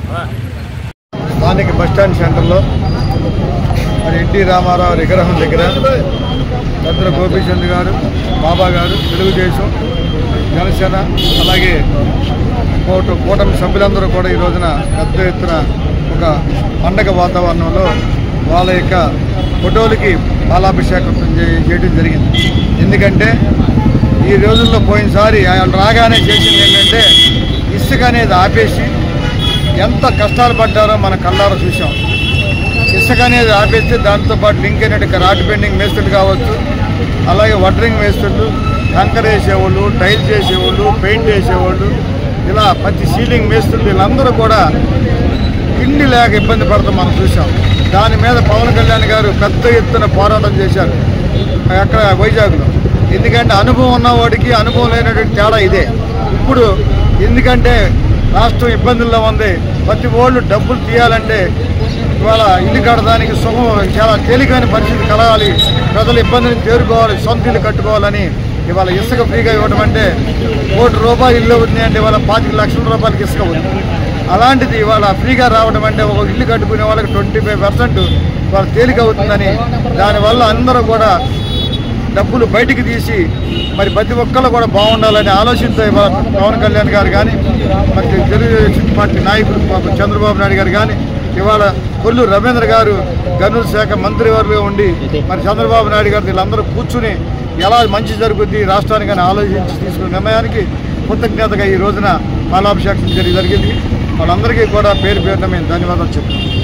స్థానిక బస్టాండ్ సెంటర్లో మరి ఎన్టీ రామారావు విగ్రహం దగ్గర చంద్ర గోపీచంద్ గారు, బాబా గారు, తెలుగుదేశం, జనసేన అలాగే కూటమి సభ్యులందరూ కూడా ఈ రోజున పెద్ద ఎత్తున ఒక పండగ వాతావరణంలో వాళ్ళ యొక్క ఫోటోలకి పాలాభిషేకం చేయడం జరిగింది. ఎందుకంటే ఈ రోజుల్లో పోయినసారి ఆయన రాగానే చేసింది ఏంటంటే ఇసుక అనేది ఆపేసి ఎంత కష్టాలు పడ్డారో మన కళ్ళారా చూసాం. ఇసుక అనేది ఆపేస్తే దాంతోపాటు లింక్ అయినట్టు రాడ్ బెండింగ్ మేస్త్రులు కావచ్చు, అలాగే వడ్రింగ్ మేస్త్రులు, కంకర్ వేసేవాళ్ళు, టైల్స్ వేసేవాళ్ళు, పెయింట్ వేసేవాళ్ళు, ఇలా ప్రతి సీలింగ్ మేస్త్రులు వీళ్ళందరూ కూడా తిండి లేక ఇబ్బంది పడతాం మనం చూసాం. దాని మీద పవన్ కళ్యాణ్ గారు పెద్ద ఎత్తున పోరాటం చేశారు అక్కడ వైజాగ్లో. ఎందుకంటే అనుభవం ఉన్నవాడికి అనుభవం లేనటువంటి తేడా ఇదే. ఇప్పుడు ఎందుకంటే రాష్ట్రం ఇబ్బందుల్లో ఉంది, ప్రతి వాళ్ళు డబ్బులు తీయాలంటే ఇవాళ ఇల్లు కట్టడానికి సుఖం చాలా తేలికైన పరిస్థితి కలగాలి, ప్రజలు ఇబ్బందిని తేరుకోవాలి, సొంత ఇల్లు కట్టుకోవాలని ఇవాళ ఇసుక ఫ్రీగా ఇవ్వడం అంటే ₹1 కోటి ఇల్లు అవుతుంది అంటే ఇవాళ 25 లక్షల రూపాయలకి ఇసుక ఉంది. అలాంటిది ఇవాళ ఫ్రీగా రావడం అంటే ఒక ఇల్లు కట్టుకునే వాళ్ళకి 25% వాళ్ళ తేలిక అవుతుందని, దానివల్ల అందరూ కూడా డబ్బులు బయటికి తీసి మరి ప్రతి ఒక్కళ్ళు కూడా బాగుండాలనే ఆలోచనతో ఇవాళ పవన్ కళ్యాణ్ గారు కానీ, మరి తెలుగుదేశం పార్టీ నాయకులు చంద్రబాబు నాయుడు గారు కానీ, ఇవాళ కొల్లు రవీంద్ర గారు గనుల శాఖ మంత్రివర్గంలో ఉండి మరి చంద్రబాబు నాయుడు గారు వీళ్ళందరూ కూర్చుని ఎలా మంచి జరుగుద్ది రాష్ట్రానికి అని ఆలోచించి తీసుకున్న నిర్ణయానికి కృతజ్ఞతగా ఈ రోజున పాలాభిషేకం జరిగింది. వాళ్ళందరికీ కూడా పేరు పేరున మేము ధన్యవాదాలు చెప్తున్నాం.